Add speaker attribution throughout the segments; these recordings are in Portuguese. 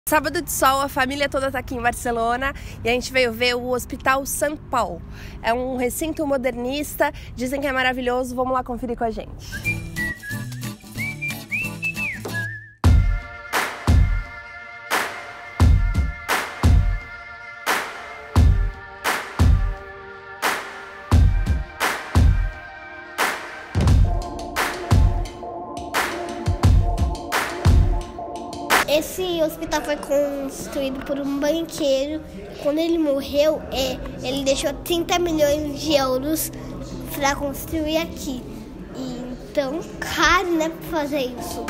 Speaker 1: Sábado de sol, a família toda está aqui em Barcelona e a gente veio ver o Hospital Sant Pau. É um recinto modernista, dizem que é maravilhoso, vamos lá conferir com a gente.
Speaker 2: Esse hospital foi construído por um banqueiro. Quando ele morreu, ele deixou 30 milhões de euros para construir aqui. E, então, caro, né, para fazer isso.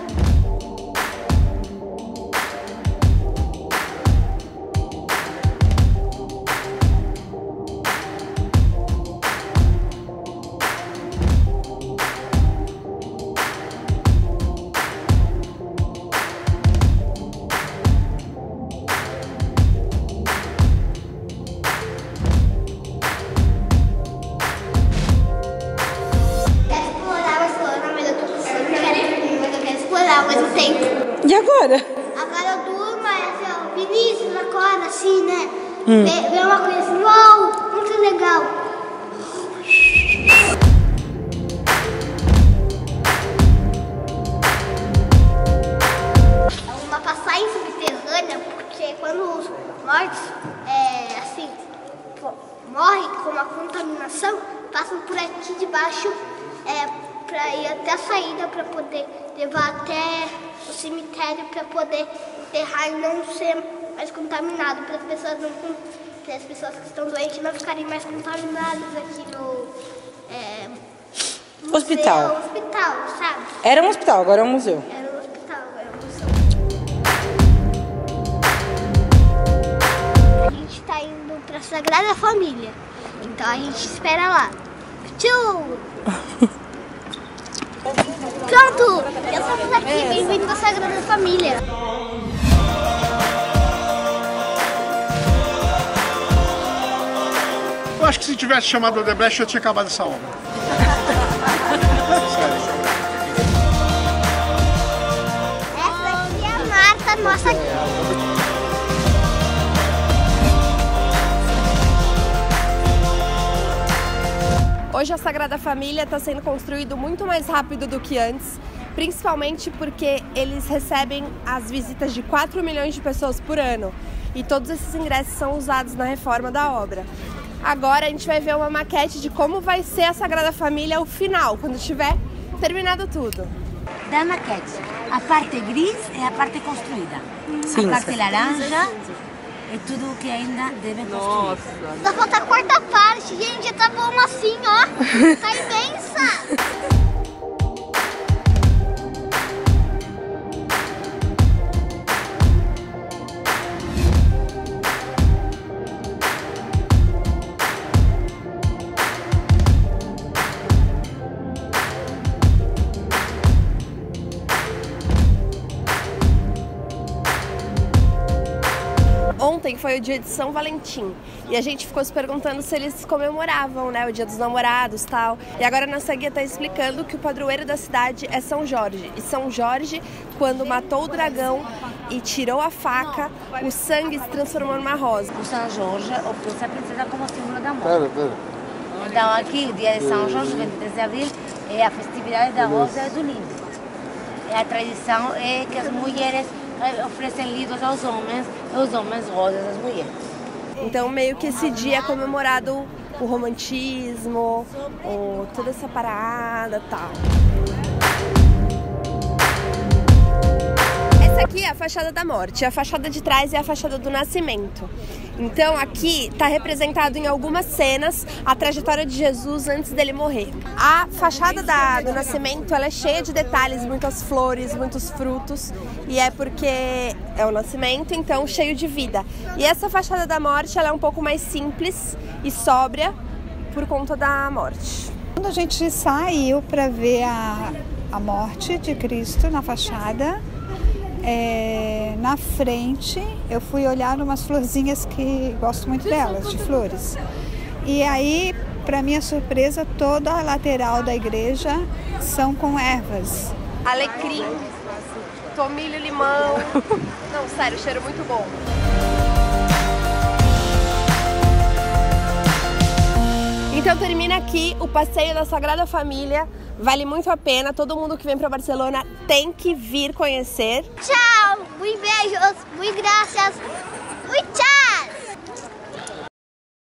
Speaker 2: Mas não tem.
Speaker 1: E agora?
Speaker 2: Agora eu durmo, assim, ó, Vinícius acorda assim, né? Vê uma coisa assim, uau, muito legal. É uma passagem subterrânea, porque quando os mortos, assim, morrem com uma contaminação, passam por aqui de baixo, para ir até a saída, para poder levar até o cemitério, para poder enterrar e não ser mais contaminado, para as pessoas as pessoas que estão doentes não ficarem mais contaminadas aqui no
Speaker 1: hospital,
Speaker 2: sabe?
Speaker 1: Era um hospital, agora é um museu.
Speaker 2: Era um hospital, agora é um museu. A gente está indo para a Sagrada Família, então a gente espera lá. Tchau! Pronto! Estamos aqui, bem-vindo à Sagrada Família.
Speaker 3: Eu acho que se tivesse chamado o Odebrecht, eu tinha acabado essa obra.
Speaker 2: Essa aqui é a Marta, nossa guia.
Speaker 1: Hoje a Sagrada Família está sendo construído muito mais rápido do que antes, principalmente porque eles recebem as visitas de 4 milhões de pessoas por ano e todos esses ingressos são usados na reforma da obra. Agora a gente vai ver uma maquete de como vai ser a Sagrada Família ao final, quando tiver terminado tudo.
Speaker 4: Da maquete, a parte gris é a parte construída, sim, a parte laranja é tudo que ainda deve construir.
Speaker 2: Só falta a quarta parte, gente, já tá bom assim, ó. Tá imensa.
Speaker 1: Ontem foi o dia de São Valentim e a gente ficou se perguntando se eles comemoravam, né, o dia dos namorados e tal. E agora a nossa guia está explicando que o padroeiro da cidade é São Jorge. E São Jorge, quando matou o dragão e tirou a faca, o sangue se transformou numa rosa.
Speaker 4: O São Jorge optou-se a princesa como símbolo da morte. Então aqui, o dia de São Jorge, 23 de abril, é a festividade da rosa e do lindo. A tradição é que as mulheres oferecem lindos aos homens, e os homens rosas às mulheres.
Speaker 1: Então meio que esse dia é comemorado o romantismo, toda essa parada e tal. Essa aqui é a fachada da morte, a fachada de trás é a fachada do nascimento. Então aqui está representado em algumas cenas a trajetória de Jesus antes dele morrer. A fachada do nascimento ela é cheia de detalhes, muitas flores, muitos frutos, e é porque é o nascimento, então cheio de vida. E essa fachada da morte ela é um pouco mais simples e sóbria por conta da morte.
Speaker 5: Quando a gente saiu para ver a morte de Cristo na fachada, na frente eu fui olhar umas florzinhas que gosto muito delas, de flores. E aí, para minha surpresa, toda a lateral da igreja são com ervas.
Speaker 1: Alecrim, tomilho, limão. Não, sério, cheiro muito bom. Então termina aqui o passeio da Sagrada Família. Vale muito a pena, todo mundo que vem para Barcelona tem que vir conhecer.
Speaker 2: Tchau, muito beijos, muito graças.